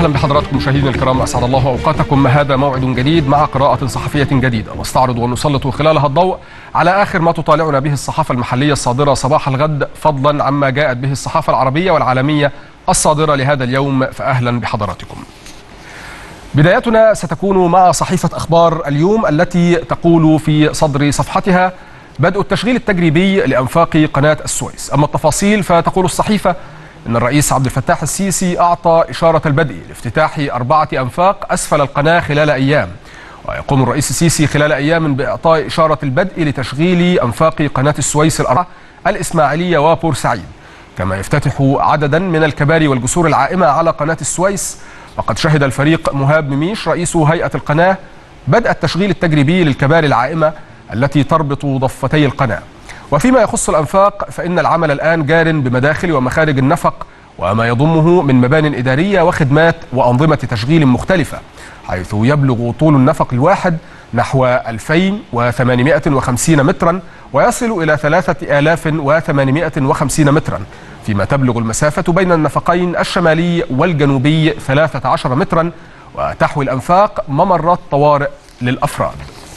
أهلا بحضراتكم مشاهدينا الكرام، أسعد الله أوقاتكم. هذا موعد جديد مع قراءة صحفية جديدة نستعرض ونسلط خلالها الضوء على آخر ما تطالعنا به الصحافة المحلية الصادرة صباح الغد، فضلا عما جاءت به الصحافة العربية والعالمية الصادرة لهذا اليوم. فأهلا بحضراتكم. بدايتنا ستكون مع صحيفة أخبار اليوم التي تقول في صدر صفحتها: بدء التشغيل التجريبي لأنفاق قناة السويس. أما التفاصيل فتقول الصحيفة إن الرئيس عبد الفتاح السيسي أعطى إشارة البدء لافتتاح 4 أنفاق أسفل القناة خلال أيام. ويقوم الرئيس السيسي خلال أيام بإعطاء إشارة البدء لتشغيل أنفاق قناة السويس الأربعة الإسماعيلية وبورسعيد، كما يفتتح عددا من الكباري والجسور العائمة على قناة السويس. وقد شهد الفريق مهاب مميش رئيس هيئة القناة بدء التشغيل التجريبي للكباري العائمة التي تربط ضفتي القناة. وفيما يخص الأنفاق فإن العمل الآن جار بمداخل ومخارج النفق وما يضمه من مبان إدارية وخدمات وأنظمة تشغيل مختلفة، حيث يبلغ طول النفق الواحد نحو 2850 مترا ويصل إلى 3850 مترا، فيما تبلغ المسافة بين النفقين الشمالي والجنوبي 13 مترا، وتحوي الأنفاق ممرات طوارئ للأفراد.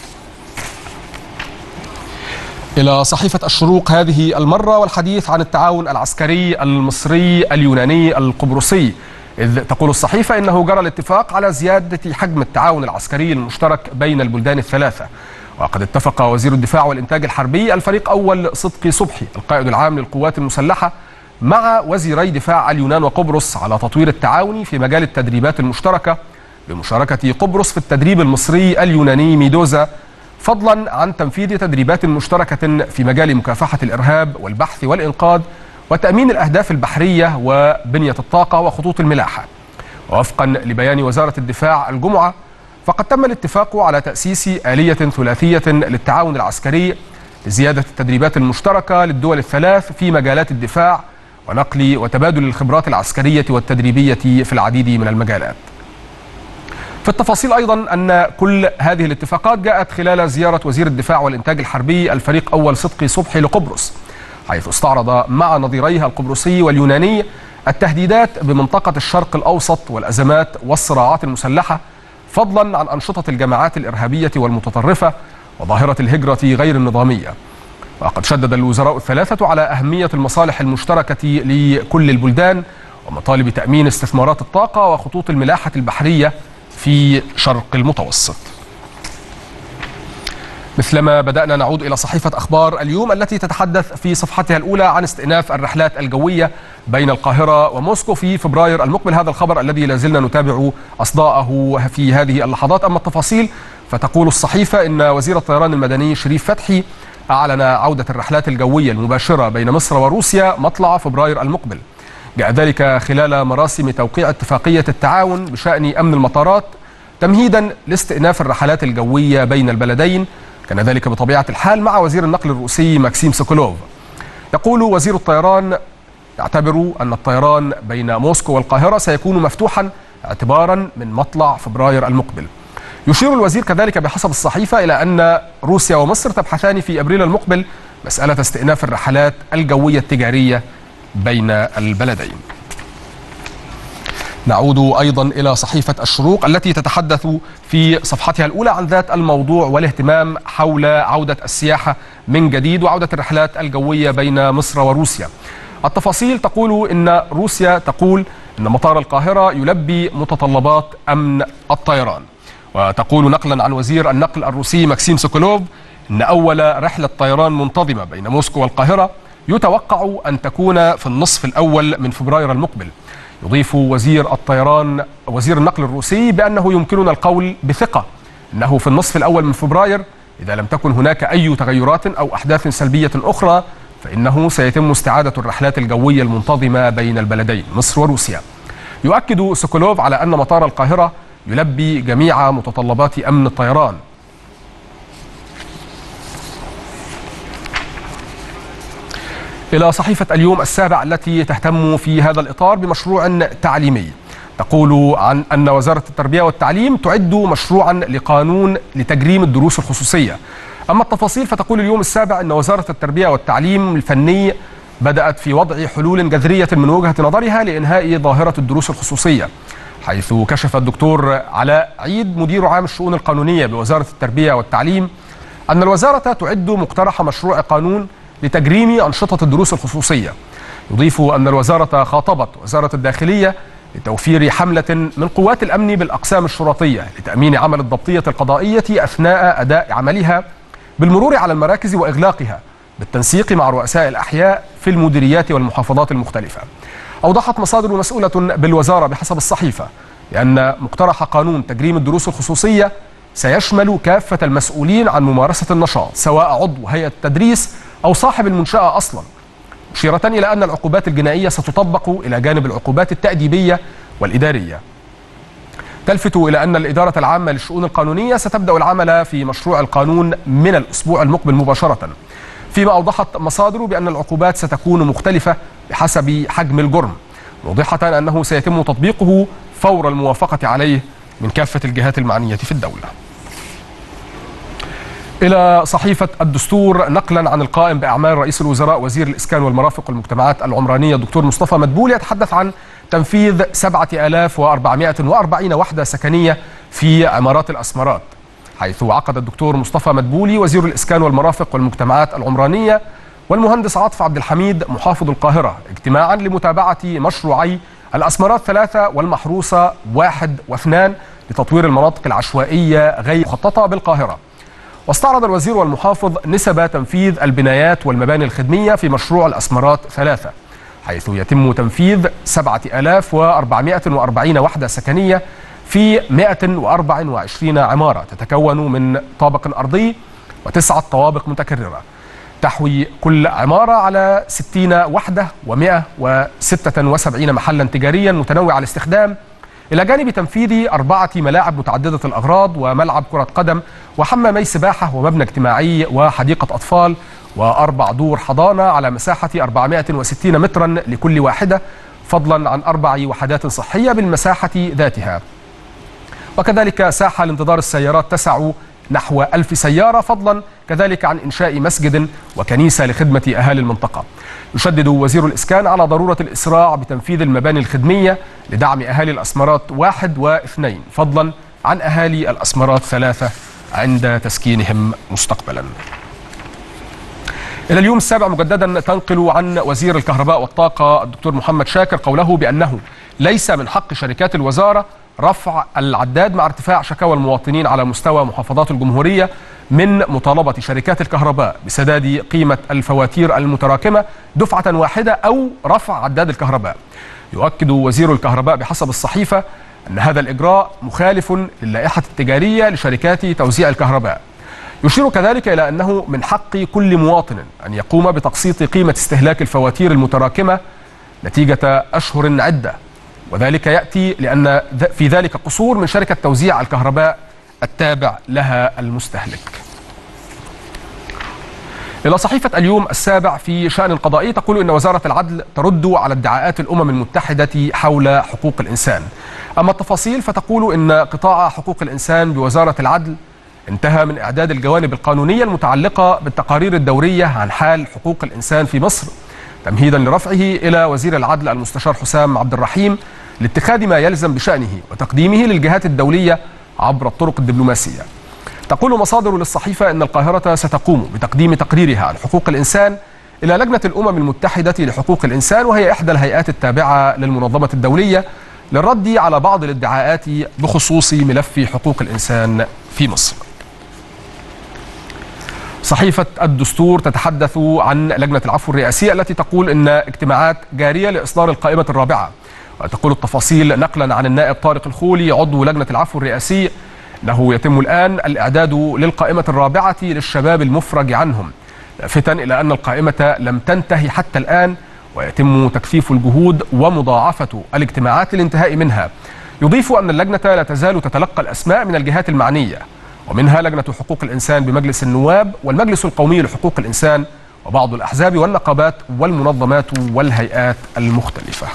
إلى صحيفة الشروق هذه المرة والحديث عن التعاون العسكري المصري اليوناني القبرصي، إذ تقول الصحيفة إنه جرى الاتفاق على زيادة حجم التعاون العسكري المشترك بين البلدان الثلاثة. وقد اتفق وزير الدفاع والإنتاج الحربي الفريق أول صدقي صبحي القائد العام للقوات المسلحة مع وزيري دفاع اليونان وقبرص على تطوير التعاون في مجال التدريبات المشتركة بمشاركة قبرص في التدريب المصري اليوناني ميدوزا، فضلا عن تنفيذ تدريبات مشتركة في مجال مكافحة الإرهاب والبحث والإنقاذ وتأمين الأهداف البحرية وبنية الطاقة وخطوط الملاحة. ووفقا لبيان وزارة الدفاع الجمعة، فقد تم الاتفاق على تأسيس آلية ثلاثية للتعاون العسكري لزيادة التدريبات المشتركة للدول الثلاث في مجالات الدفاع ونقل وتبادل الخبرات العسكرية والتدريبية في العديد من المجالات. في التفاصيل أيضا أن كل هذه الاتفاقات جاءت خلال زيارة وزير الدفاع والإنتاج الحربي الفريق أول صدقي صبحي لقبرص، حيث استعرض مع نظيريها القبرصي واليوناني التهديدات بمنطقة الشرق الأوسط والأزمات والصراعات المسلحة، فضلا عن أنشطة الجماعات الإرهابية والمتطرفة وظاهرة الهجرة غير النظامية. وقد شدد الوزراء الثلاثة على أهمية المصالح المشتركة لكل البلدان ومطالب تأمين استثمارات الطاقة وخطوط الملاحة البحرية في شرق المتوسط. مثلما بدأنا نعود إلى صحيفة أخبار اليوم التي تتحدث في صفحتها الأولى عن استئناف الرحلات الجوية بين القاهرة وموسكو في فبراير المقبل، هذا الخبر الذي لازلنا نتابع أصداءه في هذه اللحظات. أما التفاصيل فتقول الصحيفة إن وزير الطيران المدني شريف فتحي أعلن عودة الرحلات الجوية المباشرة بين مصر وروسيا مطلع فبراير المقبل. جاء ذلك خلال مراسم توقيع اتفاقية التعاون بشأن أمن المطارات تمهيدا لاستئناف الرحلات الجوية بين البلدين، كان ذلك بطبيعة الحال مع وزير النقل الروسي ماكسيم سوكولوف. يقول وزير الطيران: يعتبر أن الطيران بين موسكو والقاهرة سيكون مفتوحا اعتبارا من مطلع فبراير المقبل. يشير الوزير كذلك بحسب الصحيفة إلى أن روسيا ومصر تبحثان في أبريل المقبل مسألة استئناف الرحلات الجوية التجارية بين البلدين. نعود أيضا إلى صحيفة الشروق التي تتحدث في صفحتها الأولى عن ذات الموضوع والاهتمام حول عودة السياحة من جديد وعودة الرحلات الجوية بين مصر وروسيا. التفاصيل تقول إن روسيا تقول إن مطار القاهرة يلبي متطلبات أمن الطيران، وتقول نقلا عن وزير النقل الروسي ماكسيم سوكولوف إن أول رحلة طيران منتظمة بين موسكو والقاهرة يتوقع أن تكون في النصف الأول من فبراير المقبل. يضيف وزير النقل الروسي بأنه يمكننا القول بثقة أنه في النصف الأول من فبراير إذا لم تكن هناك أي تغيرات أو أحداث سلبية أخرى فإنه سيتم استعادة الرحلات الجوية المنتظمة بين البلدين مصر وروسيا. يؤكد سوكولوف على أن مطار القاهرة يلبي جميع متطلبات أمن الطيران. إلى صحيفة اليوم السابع التي تهتم في هذا الإطار بمشروع تعليمي، تقول عن أن وزارة التربية والتعليم تعد مشروعا لقانون لتجريم الدروس الخصوصية. أما التفاصيل فتقول اليوم السابع أن وزارة التربية والتعليم الفني بدأت في وضع حلول جذرية من وجهة نظرها لإنهاء ظاهرة الدروس الخصوصية، حيث كشف الدكتور علاء عيد مدير عام الشؤون القانونية بوزارة التربية والتعليم أن الوزارة تعد مقترح مشروع قانون لتجريم أنشطة الدروس الخصوصية. يضيف أن الوزارة خاطبت وزارة الداخلية لتوفير حملة من قوات الأمن بالأقسام الشرطية لتأمين عمل الضبطية القضائية أثناء أداء عملها بالمرور على المراكز وإغلاقها بالتنسيق مع رؤساء الأحياء في المديريات والمحافظات المختلفة. أوضحت مصادر مسؤولة بالوزارة بحسب الصحيفة لأن مقترح قانون تجريم الدروس الخصوصية سيشمل كافة المسؤولين عن ممارسة النشاط سواء عضو هيئة التدريس أو صاحب المنشأة أصلا، مشيرة إلى أن العقوبات الجنائية ستطبق إلى جانب العقوبات التأديبية والإدارية. تلفت إلى أن الإدارة العامة للشؤون القانونية ستبدأ العمل في مشروع القانون من الأسبوع المقبل مباشرة، فيما أوضحت مصادر بأن العقوبات ستكون مختلفة بحسب حجم الجرم، موضحة أنه سيتم تطبيقه فور الموافقة عليه من كافة الجهات المعنية في الدولة. إلى صحيفة الدستور نقلا عن القائم بأعمال رئيس الوزراء وزير الإسكان والمرافق والمجتمعات العمرانية الدكتور مصطفى مدبولي، يتحدث عن تنفيذ 7440 وحدة سكنية في عمارات الأسمرات، حيث عقد الدكتور مصطفى مدبولي وزير الإسكان والمرافق والمجتمعات العمرانية والمهندس عاطف عبد الحميد محافظ القاهرة اجتماعا لمتابعة مشروعي الأسمرات 3 والمحروسة 1 و2 لتطوير المناطق العشوائية غير مخططة بالقاهرة. واستعرض الوزير والمحافظ نسب تنفيذ البنايات والمباني الخدمية في مشروع الأسمرات 3، حيث يتم تنفيذ 7440 وحدة سكنية في 124 عمارة تتكون من طابق أرضي و9 طوابق متكررة، تحوي كل عمارة على 60 وحدة و176 محلا تجاريا متنوع الاستخدام، إلى جانب تنفيذ 4 ملاعب متعددة الأغراض وملعب كرة قدم وحمامي سباحة ومبنى اجتماعي وحديقة أطفال و4 دور حضانة على مساحة 460 مترا لكل واحدة، فضلا عن 4 وحدات صحية بالمساحة ذاتها، وكذلك ساحة لانتظار السيارات تسع نحو 1000 سيارة، فضلا كذلك عن إنشاء مسجد وكنيسة لخدمة أهالي المنطقة. يشدد وزير الإسكان على ضرورة الإسراع بتنفيذ المباني الخدمية لدعم أهالي الأسمرات 1 و2، فضلا عن أهالي الأسمرات 3 عند تسكينهم مستقبلا. إلى اليوم السابع مجددا تنقل عن وزير الكهرباء والطاقة الدكتور محمد شاكر قوله بأنه ليس من حق شركات الوزارة رفع العداد مع ارتفاع شكاوى المواطنين على مستوى محافظات الجمهورية من مطالبة شركات الكهرباء بسداد قيمة الفواتير المتراكمة دفعة واحدة أو رفع عداد الكهرباء. يؤكد وزير الكهرباء بحسب الصحيفة أن هذا الإجراء مخالف للائحة التجارية لشركات توزيع الكهرباء. يشير كذلك إلى أنه من حق كل مواطن أن يقوم بتقسيط قيمة استهلاك الفواتير المتراكمة نتيجة أشهر عدة، وذلك يأتي لأن في ذلك قصور من شركة توزيع الكهرباء التابع لها المستهلك. إلى صحيفة اليوم السابع في شأن قضائي تقول إن وزارة العدل ترد على ادعاءات الأمم المتحدة حول حقوق الإنسان. أما التفاصيل فتقول إن قطاع حقوق الإنسان بوزارة العدل انتهى من إعداد الجوانب القانونية المتعلقة بالتقارير الدورية عن حال حقوق الإنسان في مصر، تمهيدا لرفعه إلى وزير العدل المستشار حسام عبد الرحيم لاتخاذ ما يلزم بشأنه وتقديمه للجهات الدولية عبر الطرق الدبلوماسية. تقول مصادر للصحيفة أن القاهرة ستقوم بتقديم تقريرها عن حقوق الإنسان إلى لجنة الأمم المتحدة لحقوق الإنسان، وهي إحدى الهيئات التابعة للمنظمة الدولية، للرد على بعض الادعاءات بخصوص ملف حقوق الإنسان في مصر. صحيفة الدستور تتحدث عن لجنة العفو الرئاسية التي تقول إن اجتماعات جارية لإصدار القائمة الرابعة، وتقول التفاصيل نقلا عن النائب طارق الخولي عضو لجنة العفو الرئاسي أنه يتم الآن الإعداد للقائمة الرابعة للشباب المفرج عنهم، لافتا إلى أن القائمة لم تنتهي حتى الآن ويتم تكثيف الجهود ومضاعفة الاجتماعات للانتهاء منها. يضيف أن اللجنة لا تزال تتلقى الأسماء من الجهات المعنية، ومنها لجنة حقوق الإنسان بمجلس النواب والمجلس القومي لحقوق الإنسان وبعض الأحزاب والنقابات والمنظمات والهيئات المختلفة.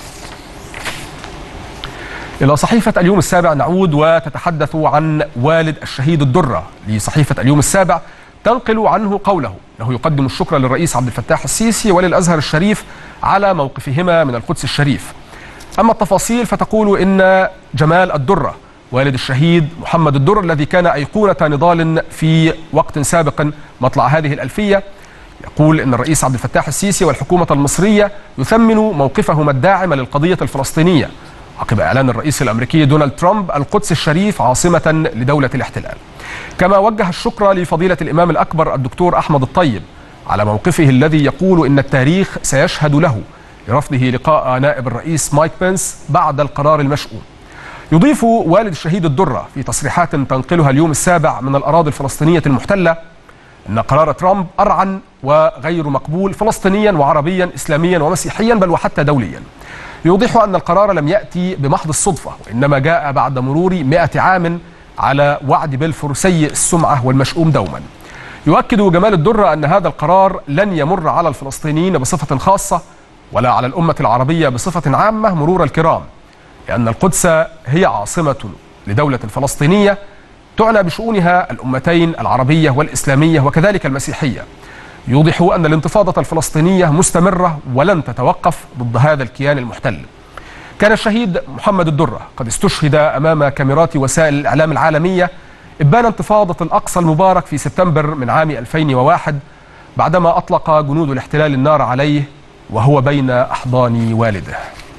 إلى صحيفة اليوم السابع نعود وتتحدث عن والد الشهيد الدرة لصحيفة اليوم السابع، تنقل عنه قوله أنه يقدم الشكر للرئيس عبد الفتاح السيسي وللأزهر الشريف على موقفهما من القدس الشريف. أما التفاصيل فتقول إن جمال الدرة والد الشهيد محمد الدر الذي كان أيقونة نضال في وقت سابق مطلع هذه الألفية، يقول إن الرئيس عبد الفتاح السيسي والحكومة المصرية يثمن موقفهما الداعم للقضية الفلسطينية عقب إعلان الرئيس الأمريكي دونالد ترامب القدس الشريف عاصمة لدولة الاحتلال. كما وجه الشكر لفضيلة الإمام الأكبر الدكتور أحمد الطيب على موقفه الذي يقول إن التاريخ سيشهد له لرفضه لقاء نائب الرئيس مايك بنس بعد القرار المشؤوم. يضيف والد الشهيد الدرة في تصريحات تنقلها اليوم السابع من الأراضي الفلسطينية المحتلة أن قرار ترامب أرعن وغير مقبول فلسطينيا وعربيا إسلاميا ومسيحيا بل وحتى دوليا. يوضح أن القرار لم يأتي بمحض الصدفة وإنما جاء بعد مرور 100 عام على وعد بلفور سيء السمعة والمشؤوم دوما. يؤكد جمال الدرة أن هذا القرار لن يمر على الفلسطينيين بصفة خاصة ولا على الأمة العربية بصفة عامة مرور الكرام، لأن القدس هي عاصمة لدولة فلسطينية تعنى بشؤونها الأمتين العربية والإسلامية وكذلك المسيحية. يوضح أن الانتفاضة الفلسطينية مستمرة ولن تتوقف ضد هذا الكيان المحتل. كان الشهيد محمد الدرة قد استشهد أمام كاميرات وسائل الإعلام العالمية إبان انتفاضة الأقصى المبارك في سبتمبر من عام 2001 بعدما أطلق جنود الاحتلال النار عليه وهو بين أحضان والده.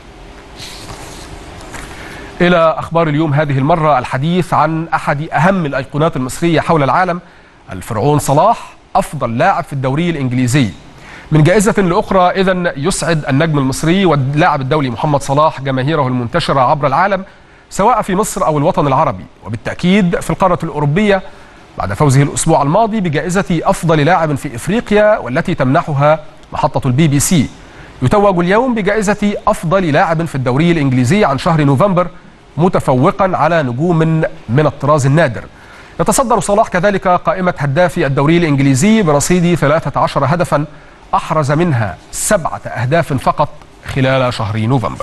إلى أخبار اليوم هذه المرة الحديث عن أحد أهم الأيقونات المصرية حول العالم، الفرعون صلاح أفضل لاعب في الدوري الإنجليزي. من جائزة لأخرى إذن يسعد النجم المصري واللاعب الدولي محمد صلاح جماهيره المنتشرة عبر العالم سواء في مصر أو الوطن العربي وبالتأكيد في القارة الأوروبية بعد فوزه الأسبوع الماضي بجائزة أفضل لاعب في إفريقيا والتي تمنحها محطة الBBC. يتوج اليوم بجائزة أفضل لاعب في الدوري الإنجليزي عن شهر نوفمبر متفوقا على نجوم من الطراز النادر. يتصدر صلاح كذلك قائمة هدافي الدوري الإنجليزي برصيد 13 هدفا أحرز منها 7 أهداف فقط خلال شهر نوفمبر.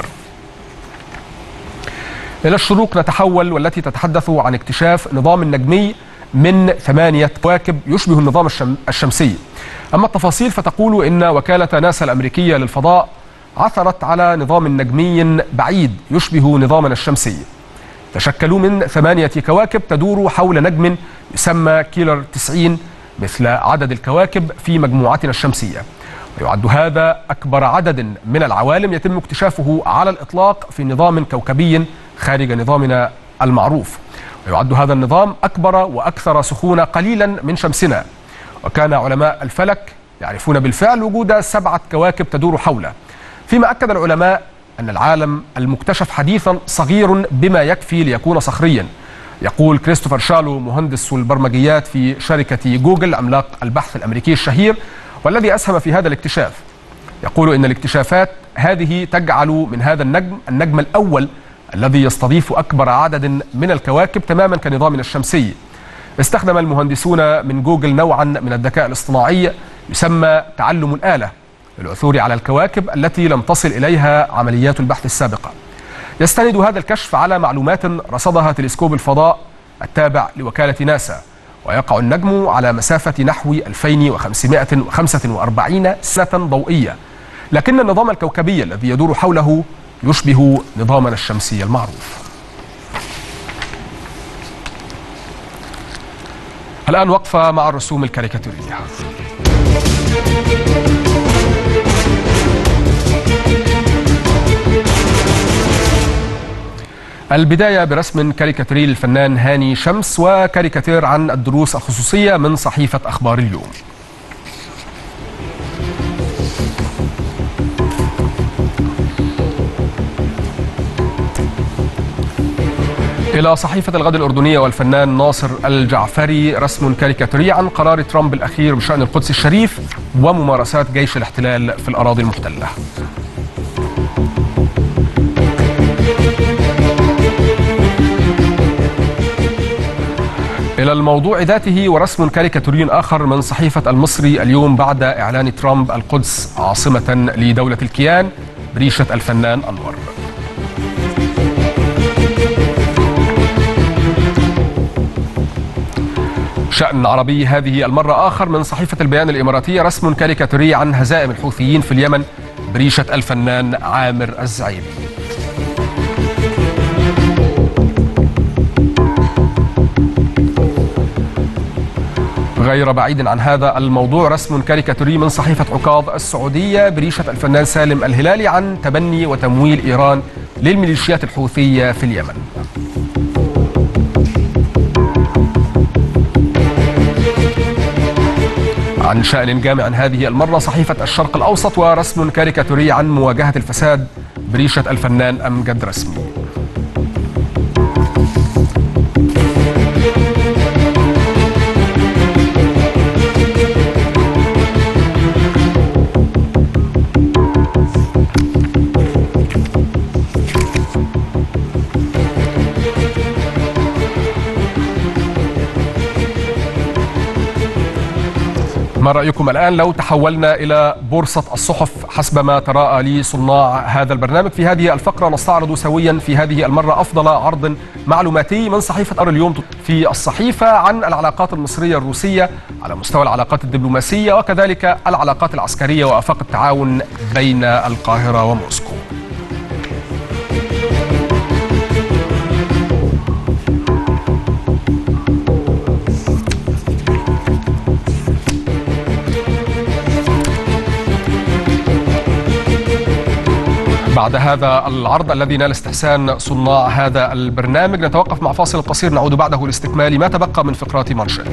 إلى الشروق نتحول والتي تتحدث عن اكتشاف نظام نجمي من 8 كواكب يشبه النظام الشمسي. أما التفاصيل فتقول إن وكالة ناسا الأمريكية للفضاء عثرت على نظام نجمي بعيد يشبه نظامنا الشمسي. تشكلوا من 8 كواكب تدور حول نجم يسمى كيلر 90 مثل عدد الكواكب في مجموعتنا الشمسية، ويعد هذا أكبر عدد من العوالم يتم اكتشافه على الإطلاق في نظام كوكبي خارج نظامنا المعروف. ويعد هذا النظام أكبر وأكثر سخونة قليلا من شمسنا، وكان علماء الفلك يعرفون بالفعل وجود 7 كواكب تدور حوله. فيما أكد العلماء أن العالم المكتشف حديثا صغير بما يكفي ليكون صخريا. يقول كريستوفر شالو مهندس البرمجيات في شركة جوجل عملاق البحث الأمريكي الشهير والذي أسهم في هذا الاكتشاف، يقول إن الاكتشافات هذه تجعل من هذا النجم الأول الذي يستضيف أكبر عدد من الكواكب تماما كنظامنا الشمسي. استخدم المهندسون من جوجل نوعا من الذكاء الاصطناعي يسمى تعلم الآلة للعثور على الكواكب التي لم تصل إليها عمليات البحث السابقة. يستند هذا الكشف على معلومات رصدها تلسكوب الفضاء التابع لوكالة ناسا، ويقع النجم على مسافة نحو 2545 سنة ضوئية، لكن النظام الكوكبي الذي يدور حوله يشبه نظامنا الشمسي المعروف. الآن وقفة مع الرسوم الكاريكاتورية. البداية برسم كاريكاتوري للفنان هاني شمس وكاريكاتير عن الدروس الخصوصية من صحيفة أخبار اليوم. إلى صحيفة الغد الأردنية والفنان ناصر الجعفري رسم كاريكاتوري عن قرار ترامب الأخير بشأن القدس الشريف وممارسات جيش الاحتلال في الأراضي المحتلة. إلى الموضوع ذاته ورسم كاريكاتوري آخر من صحيفة المصري اليوم بعد إعلان ترامب القدس عاصمة لدولة الكيان بريشة الفنان أنور. شأن عربي هذه المرة آخر من صحيفة البيان الإماراتية رسم كاريكاتوري عن هزائم الحوثيين في اليمن بريشة الفنان عامر الزعيمي. غير بعيد عن هذا الموضوع رسم كاريكاتوري من صحيفة عكاظ السعودية بريشة الفنان سالم الهلالي عن تبني وتمويل إيران للميليشيات الحوثية في اليمن. عن شأن جامع هذه المرة صحيفة الشرق الأوسط ورسم كاريكاتوري عن مواجهة الفساد بريشة الفنان أمجد رسمي. ما رأيكم الآن لو تحولنا إلى بورصة الصحف حسب ما تراءى لي صناع هذا البرنامج؟ في هذه الفقرة نستعرض سويا في هذه المرة أفضل عرض معلوماتي من صحيفة أر اليوم في الصحيفة عن العلاقات المصرية الروسية على مستوى العلاقات الدبلوماسية وكذلك العلاقات العسكرية وآفاق التعاون بين القاهرة وموسكو. بعد هذا العرض الذي نال استحسان صناع هذا البرنامج نتوقف مع فاصل قصير نعود بعده لاستكمال ما تبقى من فقرات مانشيت.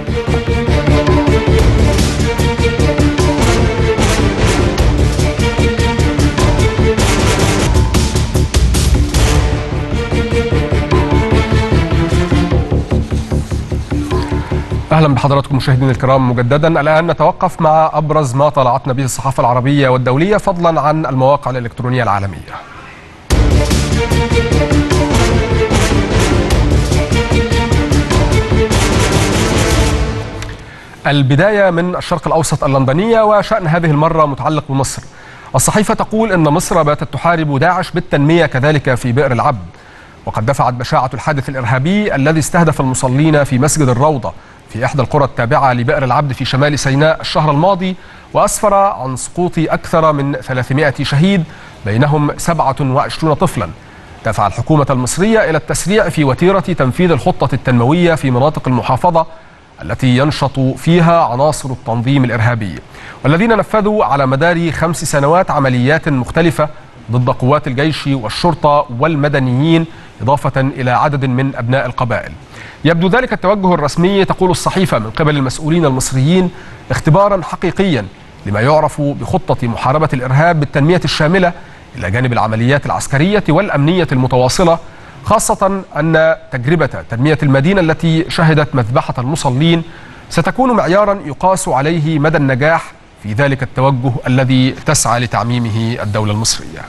أهلا بحضراتكم مشاهدينا الكرام مجددا. الآن نتوقف مع أبرز ما طلعتنا به الصحافة العربية والدولية فضلا عن المواقع الإلكترونية العالمية. البداية من الشرق الأوسط اللندنية وشأن هذه المرة متعلق بمصر. الصحيفة تقول أن مصر باتت تحارب داعش بالتنمية كذلك في بئر العبد، وقد دفعت بشاعة الحادث الإرهابي الذي استهدف المصلين في مسجد الروضة في إحدى القرى التابعة لبئر العبد في شمال سيناء الشهر الماضي وأسفر عن سقوط أكثر من 300 شهيد بينهم 27 طفلا. دفع الحكومة المصرية إلى التسريع في وتيرة تنفيذ الخطة التنموية في مناطق المحافظة التي ينشط فيها عناصر التنظيم الإرهابي، والذين نفذوا على مدار 5 سنوات عمليات مختلفة ضد قوات الجيش والشرطة والمدنيين إضافة إلى عدد من أبناء القبائل. يبدو ذلك التوجه الرسمي تقول الصحيفة من قبل المسؤولين المصريين اختبارا حقيقيا لما يعرف بخطة محاربة الإرهاب بالتنمية الشاملة إلى جانب العمليات العسكرية والأمنية المتواصلة، خاصة أن تجربة تنمية المدينة التي شهدت مذبحة المصلين ستكون معيارا يقاس عليه مدى النجاح في ذلك التوجه الذي تسعى لتعميمه الدولة المصرية.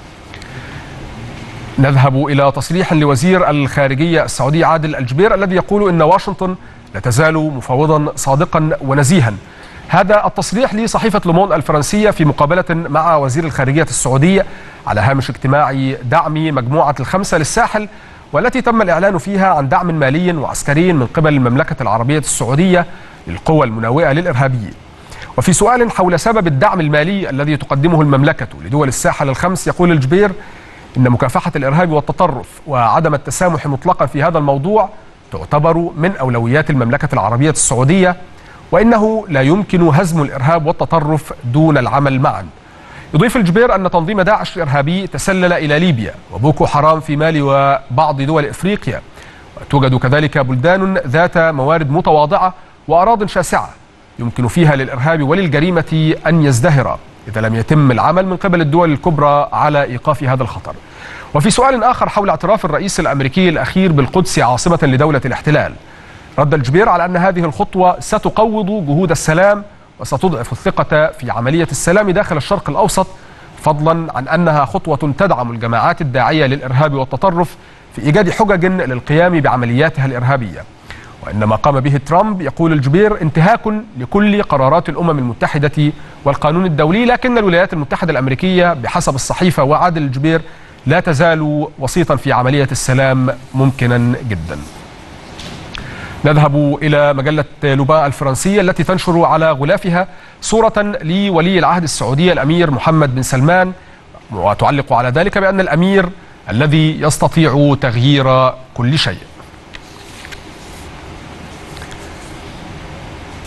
نذهب إلى تصريح لوزير الخارجية السعودي عادل الجبير الذي يقول إن واشنطن لا تزال مفاوضا صادقا ونزيها. هذا التصريح لصحيفة لوموند الفرنسية في مقابلة مع وزير الخارجية السعودية على هامش اجتماع دعم مجموعة ال5 للساحل، والتي تم الإعلان فيها عن دعم مالي وعسكري من قبل المملكة العربية السعودية للقوى المناوئة للإرهابيين. وفي سؤال حول سبب الدعم المالي الذي تقدمه المملكة لدول الساحل ال5 يقول الجبير إن مكافحة الإرهاب والتطرف وعدم التسامح مطلقا في هذا الموضوع تعتبر من أولويات المملكة العربية السعودية، وإنه لا يمكن هزم الإرهاب والتطرف دون العمل معا. يضيف الجبير أن تنظيم داعش الإرهابي تسلل إلى ليبيا وبوكو حرام في مالي وبعض دول إفريقيا، وتوجد كذلك بلدان ذات موارد متواضعة وأراضٍ شاسعة يمكن فيها للإرهاب وللجريمة أن يزدهر إذا لم يتم العمل من قبل الدول الكبرى على إيقاف هذا الخطر. وفي سؤال آخر حول اعتراف الرئيس الأمريكي الأخير بالقدس عاصمة لدولة الاحتلال، رد الجبير على أن هذه الخطوة ستقوض جهود السلام وستضعف الثقة في عملية السلام داخل الشرق الأوسط، فضلا عن أنها خطوة تدعم الجماعات الداعية للإرهاب والتطرف في إيجاد حجج للقيام بعملياتها الإرهابية. وإن ما قام به ترامب يقول الجبير انتهاك لكل قرارات الأمم المتحدة والقانون الدولي، لكن الولايات المتحدة الأمريكية بحسب الصحيفة وعادل الجبير لا تزال وسيطا في عملية السلام ممكنا جدا. نذهب إلى مجلة لوبان الفرنسية التي تنشر على غلافها صورة لولي العهد السعودي الأمير محمد بن سلمان، وتعلق على ذلك بأن الأمير الذي يستطيع تغيير كل شيء.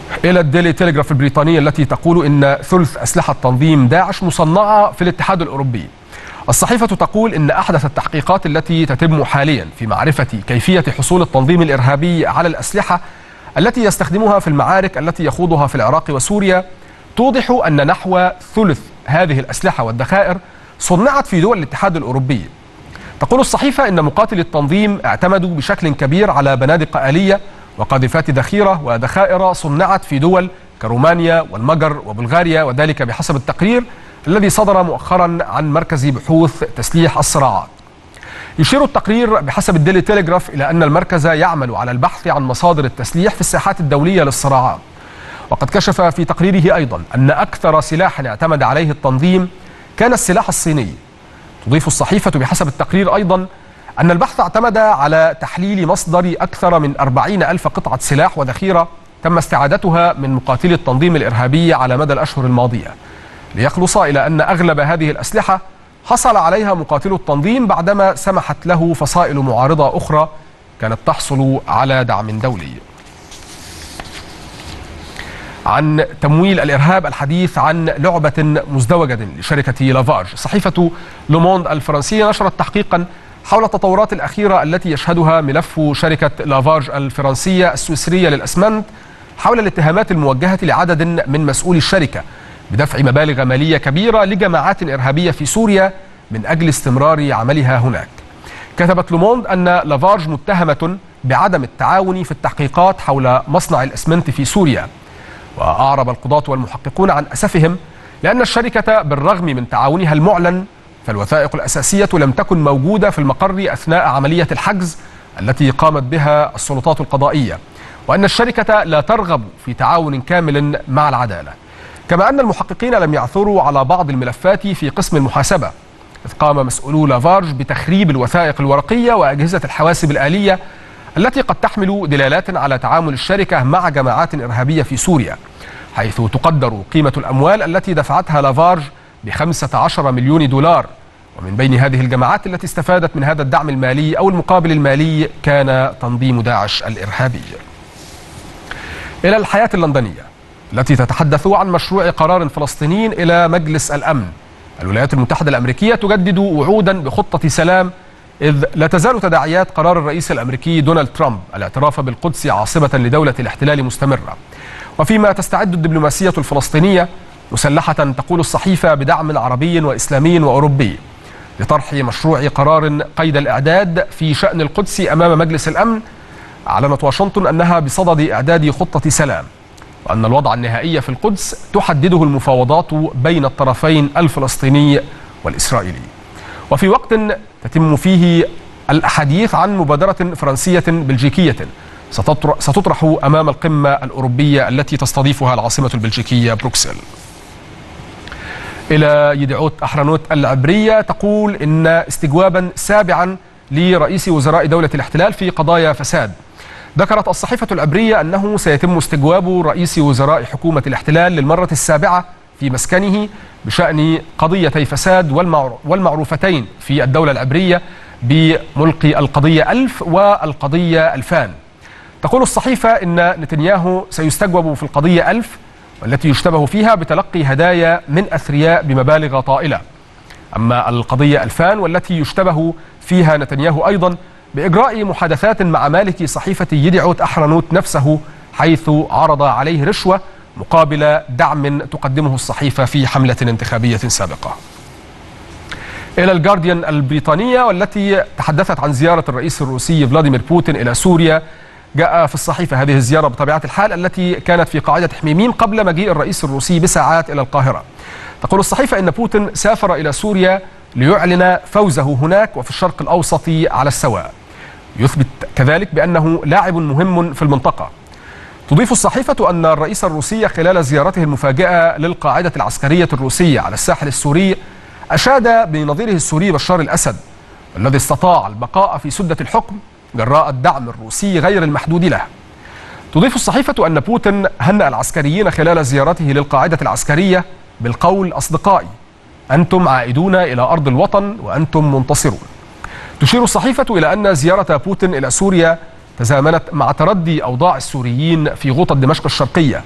إلى الديلي تيليغراف البريطانية التي تقول إن ثلث أسلحة تنظيم داعش مصنعة في الاتحاد الأوروبي. الصحيفة تقول إن أحدث التحقيقات التي تتم حاليا في معرفة كيفية حصول التنظيم الإرهابي على الأسلحة التي يستخدمها في المعارك التي يخوضها في العراق وسوريا توضح أن نحو ثلث هذه الأسلحة والذخائر صنعت في دول الاتحاد الأوروبي. تقول الصحيفة إن مقاتلي التنظيم اعتمدوا بشكل كبير على بنادق آلية وقاذفات ذخيرة وذخائر صنعت في دول كرومانيا والمجر وبلغاريا، وذلك بحسب التقرير الذي صدر مؤخرا عن مركز بحوث تسليح الصراعات. يشير التقرير بحسب الديلي تيليغراف إلى أن المركز يعمل على البحث عن مصادر التسليح في الساحات الدولية للصراعات. وقد كشف في تقريره أيضا أن أكثر سلاح اعتمد عليه التنظيم كان السلاح الصيني. تضيف الصحيفة بحسب التقرير أيضا أن البحث اعتمد على تحليل مصدر أكثر من 40,000 قطعة سلاح وذخيرة تم استعادتها من مقاتلي التنظيم الإرهابي على مدى الأشهر الماضية، ليخلص إلى أن أغلب هذه الأسلحة حصل عليها مقاتلو التنظيم بعدما سمحت له فصائل معارضة أخرى كانت تحصل على دعم دولي. عن تمويل الإرهاب الحديث عن لعبة مزدوجة لشركة لافارج. صحيفة لوموند الفرنسية نشرت تحقيقا حول التطورات الأخيرة التي يشهدها ملف شركة لافارج الفرنسية السويسرية للأسمنت حول الاتهامات الموجهة لعدد من مسؤولي الشركة بدفع مبالغ مالية كبيرة لجماعات إرهابية في سوريا من أجل استمرار عملها هناك. كتبت لوموند أن لافارج متهمة بعدم التعاون في التحقيقات حول مصنع الأسمنت في سوريا، وأعرب القضاة والمحققون عن أسفهم لأن الشركة بالرغم من تعاونها المعلن فالوثائق الأساسية لم تكن موجودة في المقر أثناء عملية الحجز التي قامت بها السلطات القضائية، وأن الشركة لا ترغب في تعاون كامل مع العدالة. كما أن المحققين لم يعثروا على بعض الملفات في قسم المحاسبة، إذ قام مسؤولو لافارج بتخريب الوثائق الورقية وأجهزة الحواسب الآلية التي قد تحمل دلالات على تعامل الشركة مع جماعات إرهابية في سوريا، حيث تقدر قيمة الأموال التي دفعتها لافارج ب15 مليون دولار، ومن بين هذه الجماعات التي استفادت من هذا الدعم المالي أو المقابل المالي كان تنظيم داعش الإرهابي. إلى الحياة اللندنية التي تتحدث عن مشروع قرار فلسطيني إلى مجلس الأمن. الولايات المتحدة الأمريكية تجدد وعودا بخطة سلام، إذ لا تزال تداعيات قرار الرئيس الأمريكي دونالد ترامب الاعتراف بالقدس عاصمة لدولة الاحتلال مستمرة. وفيما تستعد الدبلوماسية الفلسطينية مسلحة، تقول الصحيفة، بدعم عربي وإسلامي وأوروبي لطرح مشروع قرار قيد الإعداد في شأن القدس أمام مجلس الأمن. أعلنت واشنطن أنها بصدد إعداد خطة سلام، وأن الوضع النهائي في القدس تحدده المفاوضات بين الطرفين الفلسطيني والإسرائيلي، وفي وقت تتم فيه الحديث عن مبادرة فرنسية بلجيكية ستطرح أمام القمة الأوروبية التي تستضيفها العاصمة البلجيكية بروكسل. إلى يدعوت أحرنوت العبرية تقول إن استجوابا سابعا لرئيس وزراء دولة الاحتلال في قضايا فساد. ذكرت الصحيفة العبرية أنه سيتم استجواب رئيس وزراء حكومة الاحتلال للمرة السابعة في مسكنه بشأن قضيتي فساد والمعروفتين في الدولة العبرية بملقي القضية 1000 والقضية 2000. تقول الصحيفة إن نتنياهو سيستجوب في القضية 1000 والتي يشتبه فيها بتلقي هدايا من أثرياء بمبالغ طائلة، أما القضية 2000 والتي يشتبه فيها نتنياهو أيضا بإجراء محادثات مع مالك صحيفة يدعوت أحرنوت نفسه، حيث عرض عليه رشوة مقابل دعم تقدمه الصحيفة في حملة انتخابية سابقة. إلى الجارديان البريطانية والتي تحدثت عن زيارة الرئيس الروسي فلاديمير بوتين إلى سوريا. جاء في الصحيفة هذه الزيارة بطبيعة الحال التي كانت في قاعدة حميميم قبل مجيء الرئيس الروسي بساعات إلى القاهرة. تقول الصحيفة إن بوتين سافر إلى سوريا ليعلن فوزه هناك وفي الشرق الأوسط على السواء، يثبت كذلك بأنه لاعب مهم في المنطقة. تضيف الصحيفة أن الرئيس الروسي خلال زيارته المفاجئة للقاعدة العسكرية الروسية على الساحل السوري أشاد بنظيره السوري بشار الأسد الذي استطاع البقاء في سدة الحكم جراء الدعم الروسي غير المحدود له. تضيف الصحيفة أن بوتين هنأ العسكريين خلال زيارته للقاعدة العسكرية بالقول: أصدقائي، أنتم عائدون إلى أرض الوطن وأنتم منتصرون. تشير الصحيفة إلى أن زيارة بوتين إلى سوريا تزامنت مع تردي أوضاع السوريين في غوطة دمشق الشرقية،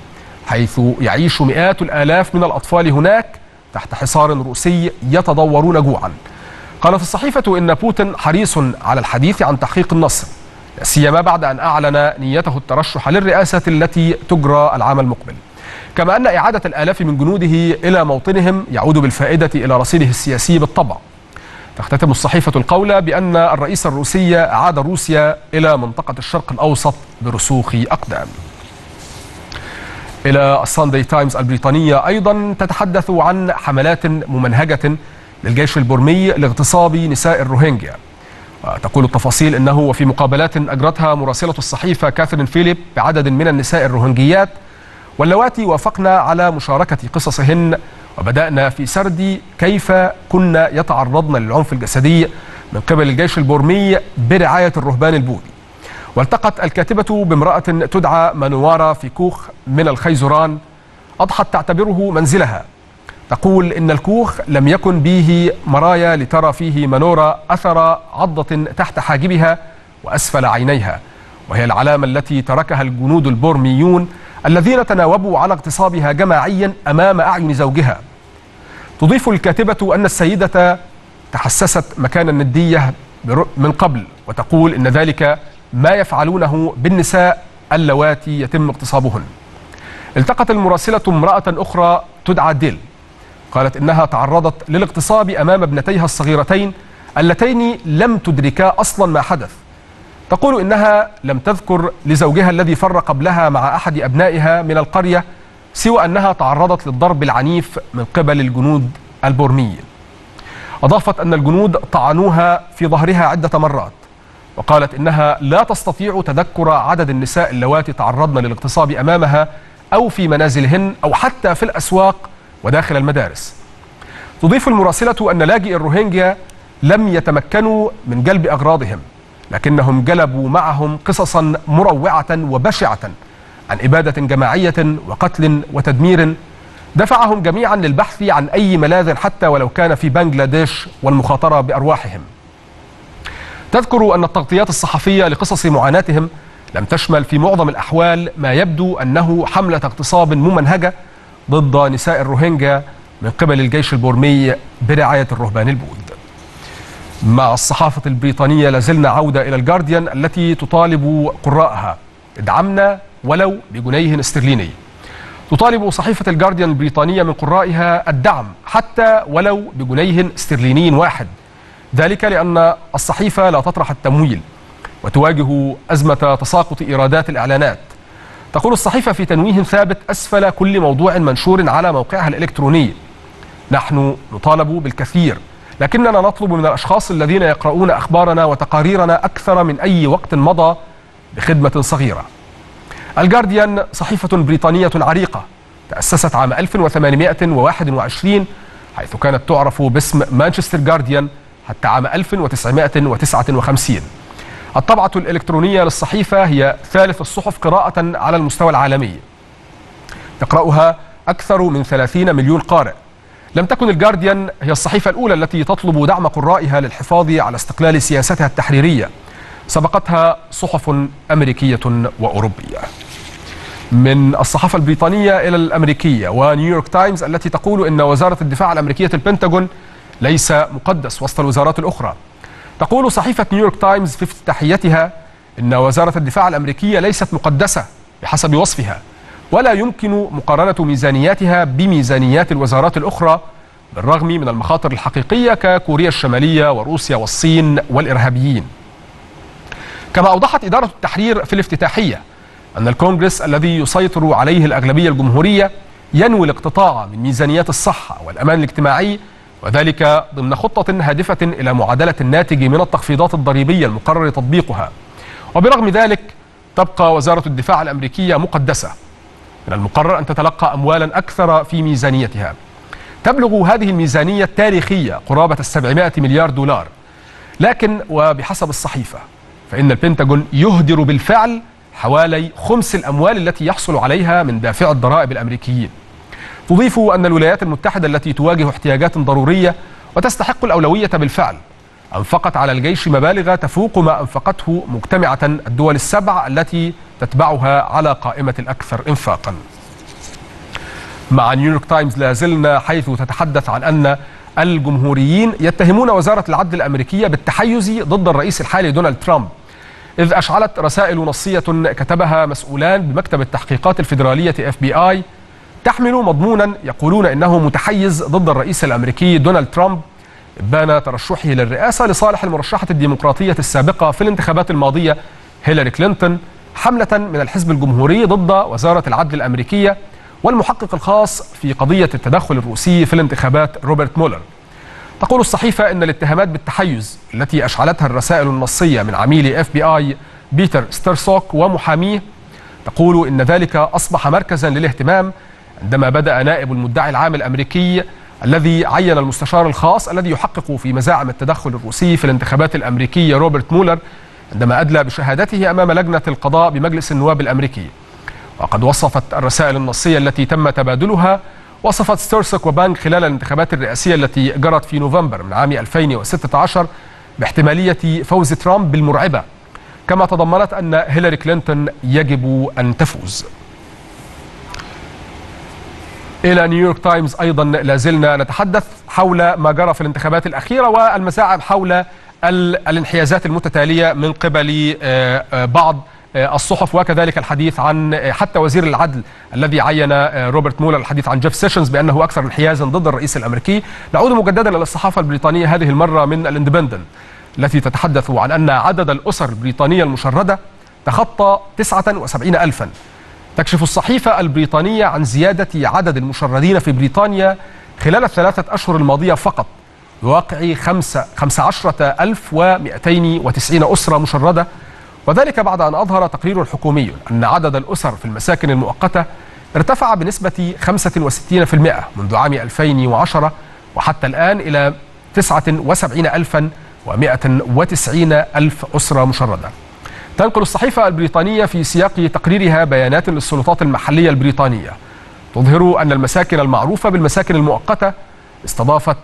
حيث يعيش مئات الآلاف من الأطفال هناك تحت حصار روسي يتضورون جوعا. قالت الصحيفة إن بوتين حريص على الحديث عن تحقيق النصر، لا سيما بعد أن أعلن نيته الترشح للرئاسة التي تجرى العام المقبل، كما أن إعادة الآلاف من جنوده إلى موطنهم يعود بالفائدة إلى رصيده السياسي بالطبع. تختتم الصحيفة القول بأن الرئيس الروسي أعاد روسيا إلى منطقة الشرق الأوسط برسوخ أقدام. إلى الساندي تايمز البريطانية أيضا تتحدث عن حملات ممنهجة للجيش البرمي لاغتصاب نساء الروهينجيا، وتقول التفاصيل إنه وفي مقابلات أجرتها مراسلة الصحيفة كاثرين فيليب بعدد من النساء الروهينجيات واللواتي وافقنا على مشاركة قصصهن، وبدأنا في سرد كيف كنا يتعرضن للعنف الجسدي من قبل الجيش البرمي برعاية الرهبان البوذي. والتقت الكاتبة بامرأة تدعى مانوارا في كوخ من الخيزران أضحت تعتبره منزلها. تقول إن الكوخ لم يكن به مرايا لترى فيه مانورا أثر عضة تحت حاجبها وأسفل عينيها، وهي العلامة التي تركها الجنود البرميون الذين تناوبوا على اغتصابها جماعيا أمام أعين زوجها. تضيف الكاتبة أن السيدة تحسست مكان الندية من قبل، وتقول إن ذلك ما يفعلونه بالنساء اللواتي يتم اغتصابهن. التقت المراسلة امرأة أخرى تدعى ديل، قالت إنها تعرضت للاغتصاب أمام ابنتيها الصغيرتين اللتين لم تدركا أصلا ما حدث. تقول إنها لم تذكر لزوجها الذي فر قبلها مع أحد أبنائها من القرية سوى أنها تعرضت للضرب العنيف من قبل الجنود البرميين. أضافت أن الجنود طعنوها في ظهرها عدة مرات، وقالت إنها لا تستطيع تذكر عدد النساء اللواتي تعرضن للاغتصاب أمامها أو في منازلهن أو حتى في الأسواق وداخل المدارس. تضيف المراسلة أن لاجئي الروهينجيا لم يتمكنوا من جلب أغراضهم، لكنهم جلبوا معهم قصصا مروعة وبشعة عن إبادة جماعية وقتل وتدمير دفعهم جميعا للبحث عن أي ملاذ حتى ولو كان في بنغلاديش والمخاطرة بأرواحهم. تذكر أن التغطيات الصحفية لقصص معاناتهم لم تشمل في معظم الأحوال ما يبدو أنه حملة اغتصاب ممنهجة ضد نساء الروهينجا من قبل الجيش البرمي برعاية الرهبان البوذ. مع الصحافة البريطانية لازلنا عودة إلى الجارديان التي تطالب قراءها ادعمنا ولو بجنيه استرليني. تطالب صحيفة الجارديان البريطانية من قرائها الدعم حتى ولو بجنيه استرليني واحد، ذلك لأن الصحيفة لا تطرح التمويل وتواجه أزمة تساقط إيرادات الإعلانات. تقول الصحيفة في تنويه ثابت أسفل كل موضوع منشور على موقعها الإلكتروني: نحن نطالب بالكثير، لكننا نطلب من الأشخاص الذين يقرؤون أخبارنا وتقاريرنا أكثر من أي وقت مضى بخدمة صغيرة. الجارديان صحيفة بريطانية عريقة تأسست عام 1821 حيث كانت تعرف باسم مانشستر جارديان حتى عام 1959. الطبعة الإلكترونية للصحيفة هي ثالث الصحف قراءة على المستوى العالمي، يقرأها أكثر من 30 مليون قارئ. لم تكن الجارديان هي الصحيفة الأولى التي تطلب دعم قرائها للحفاظ على استقلال سياستها التحريرية، سبقتها صحف أمريكية وأوروبية. من الصحافة البريطانية إلى الأمريكية ونيويورك تايمز التي تقول إن وزارة الدفاع الأمريكية البنتاغون ليس مقدس وسط الوزارات الأخرى. تقول صحيفة نيويورك تايمز في افتتاحيتها إن وزارة الدفاع الأمريكية ليست مقدسة بحسب وصفها، ولا يمكن مقارنة ميزانياتها بميزانيات الوزارات الأخرى بالرغم من المخاطر الحقيقية ككوريا الشمالية وروسيا والصين والإرهابيين. كما أوضحت إدارة التحرير في الافتتاحية أن الكونغرس الذي يسيطر عليه الأغلبية الجمهورية ينوي الاقتطاع من ميزانيات الصحة والأمان الاجتماعي، وذلك ضمن خطة هادفة إلى معادلة الناتج من التخفيضات الضريبية المقرر تطبيقها. وبرغم ذلك تبقى وزارة الدفاع الأمريكية مقدسة، من المقرر أن تتلقى أموالا أكثر في ميزانيتها. تبلغ هذه الميزانية التاريخية قرابة 700 مليار دولار، لكن وبحسب الصحيفة فإن البنتاغون يهدر بالفعل حوالي خمس الأموال التي يحصل عليها من دافع الضرائب الأمريكيين. تضيف أن الولايات المتحدة التي تواجه احتياجات ضرورية وتستحق الأولوية بالفعل أنفقت على الجيش مبالغ تفوق ما أنفقته مجتمعة الدول السبع التي تتبعها على قائمة الأكثر إنفاقا. مع نيويورك تايمز لا زلنا، حيث تتحدث عن أن الجمهوريين يتهمون وزارة العدل الأمريكية بالتحيز ضد الرئيس الحالي دونالد ترامب، إذ أشعلت رسائل نصية كتبها مسؤولان بمكتب التحقيقات الفيدرالية FBI تحمل مضمونا يقولون إنه متحيز ضد الرئيس الأمريكي دونالد ترامب إبان ترشحه للرئاسة لصالح المرشحة الديمقراطية السابقة في الانتخابات الماضية هيلاري كلينتون، حملة من الحزب الجمهوري ضد وزارة العدل الأمريكية والمحقق الخاص في قضية التدخل الروسي في الانتخابات روبرت مولر. تقول الصحيفة إن الاتهامات بالتحيز التي أشعلتها الرسائل النصية من عميل FBI بيتر ستيرسوك ومحاميه، تقول إن ذلك أصبح مركزا للاهتمام عندما بدأ نائب المدعي العام الأمريكي الذي عين المستشار الخاص الذي يحقق في مزاعم التدخل الروسي في الانتخابات الأمريكية روبرت مولر عندما أدلى بشهادته أمام لجنة القضاء بمجلس النواب الأمريكي. وقد وصفت الرسائل النصية التي تم تبادلها، وصفت ستيرسوك وبانك خلال الانتخابات الرئاسية التي جرت في نوفمبر من عام 2016 باحتمالية فوز ترامب بالمرعبة، كما تضمنت أن هيلاري كلينتون يجب أن تفوز. إلى نيويورك تايمز أيضا لازلنا نتحدث حول ما جرى في الانتخابات الأخيرة والمزاعم حول الانحيازات المتتالية من قبل بعض الصحف، وكذلك الحديث عن حتى وزير العدل الذي عين روبرت مولر، الحديث عن جيف سيشنز بأنه أكثر انحيازا ضد الرئيس الأمريكي. نعود مجددا إلى الصحافة البريطانية هذه المرة من الاندبندنت التي تتحدث عن أن عدد الأسر البريطانية المشردة تخطى 79,000. تكشف الصحيفة البريطانية عن زيادة عدد المشردين في بريطانيا خلال ال3 أشهر الماضية فقط، بواقع 15,290 أسرة مشردة، وذلك بعد أن أظهر تقرير حكومي أن عدد الأسر في المساكن المؤقتة ارتفع بنسبة 65% منذ عام 2010 وحتى الآن إلى 79,190 أسرة مشردة. تنقل الصحيفة البريطانية في سياق تقريرها بيانات للسلطات المحلية البريطانية تظهر أن المساكن المعروفة بالمساكن المؤقتة استضافت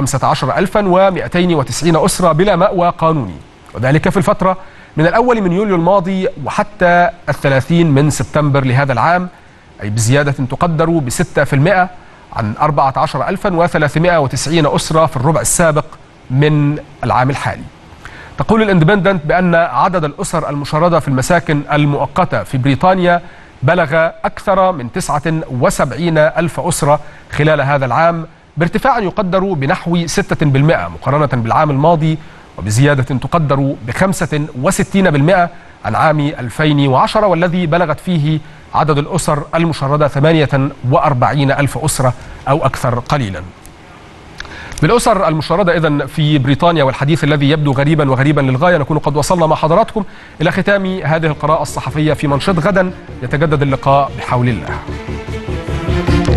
15,290 أسرة بلا مأوى قانوني، وذلك في الفترة من الأول من يوليو الماضي وحتى 30 من سبتمبر لهذا العام، أي بزيادة تقدر ب6% عن 14,390 أسرة في الربع السابق من العام الحالي. تقول الاندبندنت بأن عدد الأسر المشردة في المساكن المؤقتة في بريطانيا بلغ أكثر من 79,000 أسرة خلال هذا العام، بارتفاع يقدر بنحو 6% مقارنة بالعام الماضي، وبزيادة تقدر ب65% عن عام 2010 والذي بلغت فيه عدد الأسر المشردة 48,000 أسرة أو أكثر قليلا. بالأسر المشردة إذن في بريطانيا والحديث الذي يبدو غريبا للغاية، نكون قد وصلنا مع حضراتكم إلى ختام هذه القراءة الصحفية في منشط. غدا يتجدد اللقاء بحول الله.